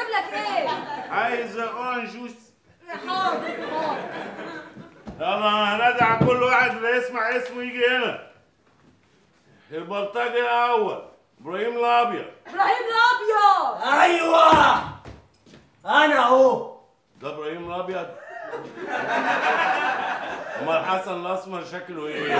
اجيب لك ايه؟ عايز اورنج جوس. حاضر حاضر. يلا هنادي على كل واحد اللي يسمع اسمه يجي هنا. البلطجي الاول ابراهيم الابيض. ابراهيم الابيض. ايوه انا اهو. ده ابراهيم الابيض. امال حسن الاسمر شكله ايه؟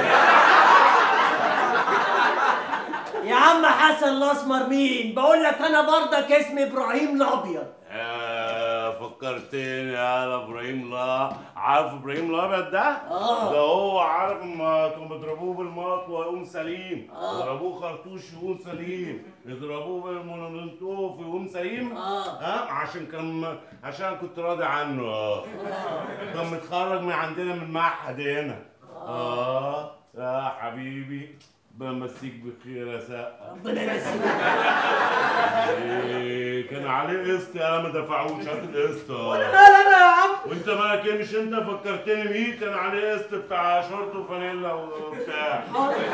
يا عم حسن الاسمر مين؟ بقول لك انا برضك اسمي ابراهيم الابيض. فكرتني يا ابراهيم. لا عارف ابراهيم الابيض ده؟ اه ده هو عارف اما كانوا بيضربوه بالمطوه يقوم سليم، يضربوه خرطوش يقوم سليم، يضربوه بالمولوتوف يقوم سليم. عشان كنت راضي عنه. كان متخرج من عندنا من معهد هنا. يا حبيبي بمسيك بخير يا سقا. ربنا يمسيك. كان عليه قسط انا ما دفعوش. هات القسط. انا يا عم. وانت مالك ايه؟ مش انت فكرتني بيه؟ كان عليه قسط بتاع شورت وفانيلا وبتاع.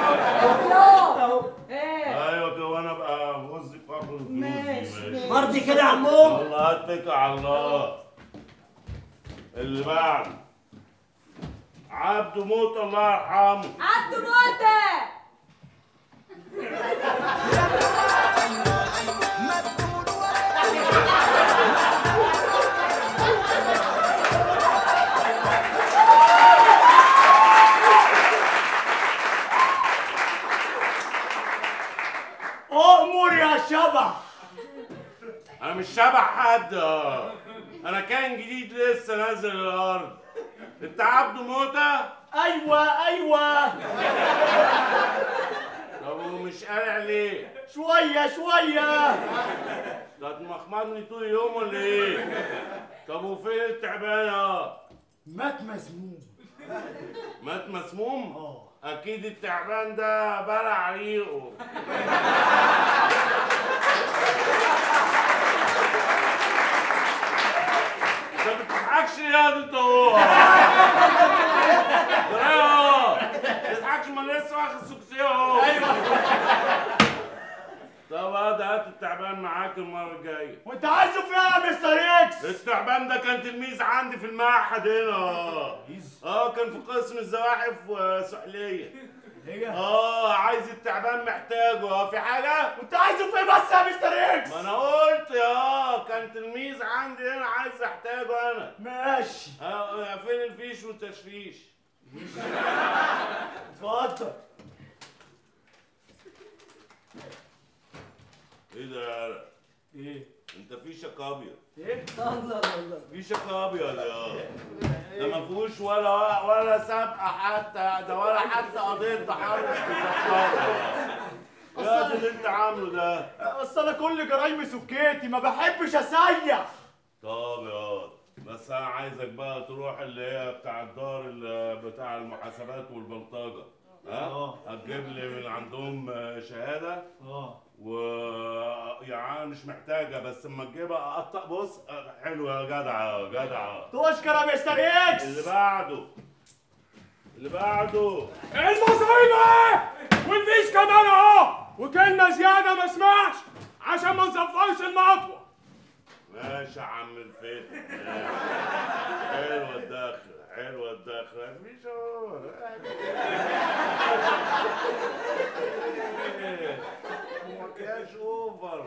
ايه؟ ايوه كده وانا ابقى موظف اخد الفلوس دي. ماشي مرضي كده يا عمو. الله اتكل على الله. اللي بعده عبده موته الله يرحمه. عبده موته. أؤمر يا شبح. انا مش شبح حد. انا كان جديد لسه نازل الارض. انت عبده موته؟ ايوه. طب ومش قالع ليه؟ شويه. ده هتمخمضني طول اليوم ولا ايه؟ طب وفين التعبان؟ مات مسموم. مات مسموم؟ اكيد التعبان ده بلع ريقه. انت ما بتضحكش يا انت هو. ما تضحكش ما لسه واخد سكسيه اهو. طب هات التعبان معاك المره الجايه. وانت عايزه فين يا مستر اكس؟ التعبان ده كان تلميذ عندي في المعهد هنا. كان في قسم الزواحف وسحليه. عايز التعبان محتاجه. في حاجه؟ وانت عايزه فين بس يا مستر اكس؟ ما انا قلت كان تلميذ عندي هنا عايز احتاجه انا. ماشي. فين الفيش والتشفيش؟ اتفضل. ايه ده يالا؟ ايه؟ انت فيشك ابيض. ايه؟ الله فيشك ابيض ده ما فيهوش ولا سابقه حتى، ده ولا حتى قضيه تحرش يا اللي انت عامله ده. اصل انا كل جرايمي سكيتي ما بحبش اسيح. طب بس انا عايزك بقى تروح اللي هي بتاع الدار اللي بتاع المحاسبات والبلطجه. هتجيب لي من عندهم شهاده. يعني مش محتاجه بس اما تجيبها اقطع. بص حلو يا جدع. تشكر يا مستر اكس. اللي بعده المصيبه والفيش كمان اهو. وكلمه زياده ما اسمعش عشان ما نصفرش المطوه. ماشي يا عم الفتى. حلوه الدخله. مفيش مكياج اوفر.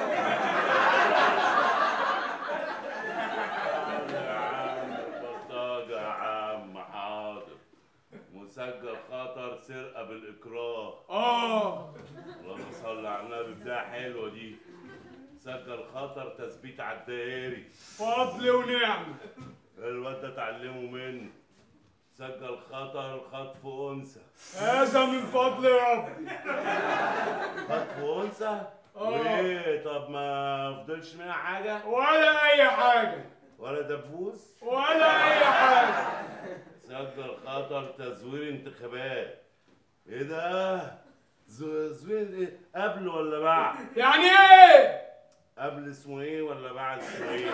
يا عم البلطجه يا عم. حاضر. مسجل خطر سرقه بالاكراه. اللهم صل على النبي. ده حلوه دي. سجل خطر تثبيت على الدائري. فضل ونعمه. الواد ده اتعلموا منه. سجل خطر خطف انثى. هذا من فضل ربي. خطف انثى؟ وايه؟ طب ما فضلش منها حاجه؟ ولا اي حاجه. ولا دبوس؟ ولا اي حاجه. سجل خطر تزوير انتخابات. ايه ده؟ تزوير ايه؟ قبل ولا بعد؟ يعني ايه؟ قبل اسمه ايه ولا بعد اسمه ايه؟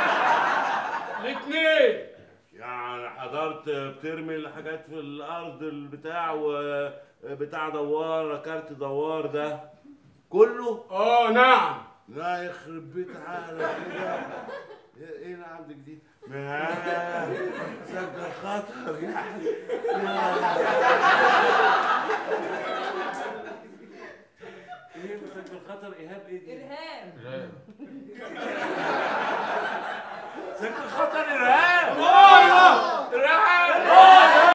الاتنين. يعني حضرت بترمي الحاجات في الارض البتاع وبتاع دوار كارت دوار ده كله؟ نعم. لا يخرب بيت عقلك ايه العبد الجديد؟ سجل خطر يعني ايه مسجل خطر ايهاب ايه دي؟ ارهاب سجل خطر ارهاب